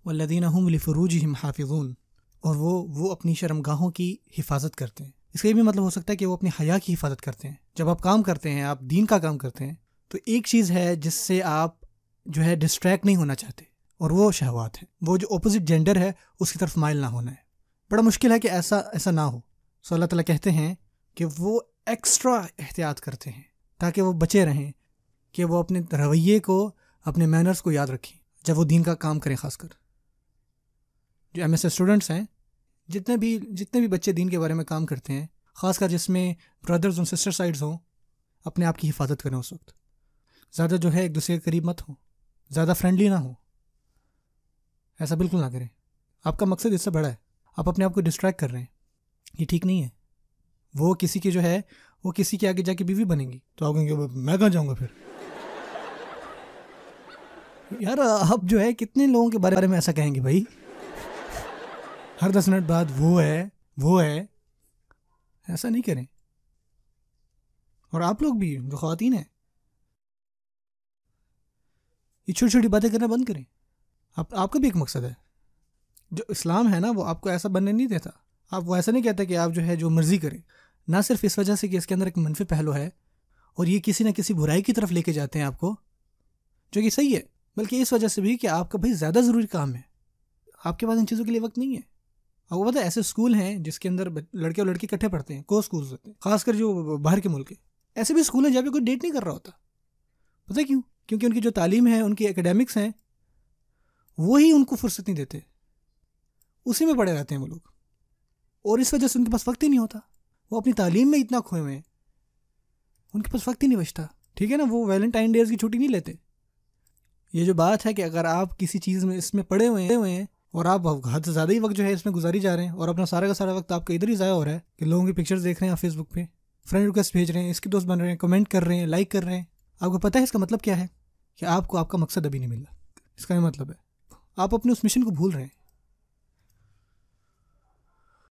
والذین هم لفروجہم حافظون، اور وہ اپنی شرمگاہوں کی حفاظت کرتے ہیں۔ اس کا یہ بھی مطلب ہو سکتا ہے کہ وہ اپنی حیا کی حفاظت کرتے ہیں۔ جب آپ کام کرتے ہیں، آپ دین کا کام کرتے ہیں، تو ایک چیز ہے جس سے آپ جو ہے ڈسٹریکٹ نہیں ہونا چاہتے، اور وہ شہوات ہے، وہ جو اپوزٹ جینڈر ہے اس کی طرف مائل نہ ہونا ہے۔ بڑا مشکل ہے کہ ایسا نہ ہو، سو اللہ تعالیٰ کہتے ہیں کہ وہ ایکسٹرا احتیاط کرتے ہیں تاکہ وہ بچے رہیں، کہ وہ اپنے رویے کو، اپنے مینرز کو یاد رکھیں جب وہ دین کا کام کریں۔ خاص کر جو ایم ایس اسٹوڈنٹس ہیں، جتنے بھی بچے دین کے بارے میں کام کرتے ہیں، خاص کر جس میں برادرز اور سسٹر سائڈز ہوں، اپنے آپ کی حفاظت کریں اس وقت۔ زیادہ جو ہے ایک دوسرے کے قریب مت ہوں، زیادہ فرینڈلی نہ ہوں، ایسا بالکل نہ کریں۔ آپ کا مقصد اس سے بڑا ہے، آپ اپنے آپ کو ڈسٹریکٹ کر رہے ہیں، یہ ٹھیک نہیں ہے۔ وہ کسی کے جو ہے وہ کسی کے آگے جا کے بیوی بنیں گی تو آپ کہیں گے میں کہاں جاؤں گا پھر؟ یار آپ جو ہے کتنے لوگوں کے بارے میں ایسا کہیں گے بھائی؟ ہر 10 منٹ بعد وہ ہے، ایسا نہیں کریں۔ اور آپ لوگ بھی جو خواتین ہیں، یہ چھوٹی چھوٹی باتیں کرنا بند کریں۔ آپ کا بھی ایک مقصد ہے، جو اسلام ہے نا وہ آپ کو ایسا بننے نہیں دیتا۔ آپ وہ ایسا نہیں کہتا کہ آپ جو ہے جو مرضی کریں، نہ صرف اس وجہ سے کہ اس کے اندر ایک منفی پہلو ہے اور یہ کسی نہ کسی برائی کی طرف لے کے جاتے ہیں آپ کو، جو کہ صحیح ہے، بلکہ اس وجہ سے بھی کہ آپ کا بھائی زیادہ ضروری کام ہے، آپ کے پاس ان چیزوں کے لیے وقت نہیں ہے۔ آپ کو پتہ ہے ایسے اسکول ہیں جس کے اندر لڑکے اور لڑکی اکٹھے پڑھتے ہیں، کو اسکولز ہوتے ہیں، خاص کر جو باہر کے ملک ہیں۔ ایسے بھی اسکول ہیں جہاں پہ کوئی ڈیٹ نہیں کر رہا ہوتا۔ پتہ کیوں؟ کیونکہ ان کی جو تعلیم ہے، ان کی اکیڈمکس ہیں، وہی ان کو فرصت نہیں دیتے، اسی میں پڑے رہتے ہیں وہ لوگ، اور اس وجہ سے ان کے پاس وقت ہی نہیں ہوتا۔ وہ اپنی تعلیم میں اتنا کھوئے ہوئے ہیں، ان کے پاس وقت ہی نہیں بچتا۔ ٹھیک ہے نا، وہ ویلنٹائن ڈیز کی چھٹی نہیں لیتے۔ یہ جو بات ہے کہ اگر آپ کسی چیز میں اس میں پڑے ہوئے ہیں اور آپ حد سے زیادہ ہی وقت جو ہے اس میں گزاری جا رہے ہیں، اور اپنا سارا کا سارا وقت آپ کا ادھر ہی ضائع ہو رہا ہے کہ لوگوں کی پکچرز دیکھ رہے ہیں آپ فیس بک پہ، فرینڈ ریکویسٹ بھیج رہے ہیں، اس کے دوست بن رہے ہیں، کمنٹ کر رہے ہیں، لائک کر رہے ہیں، آپ کو پتہ ہے اس کا مطلب کیا ہے؟ کہ آپ کو آپ کا مقصد ابھی نہیں ملا۔ اس کا یہ مطلب ہے آپ اپنے اس مشن کو بھول رہے ہیں۔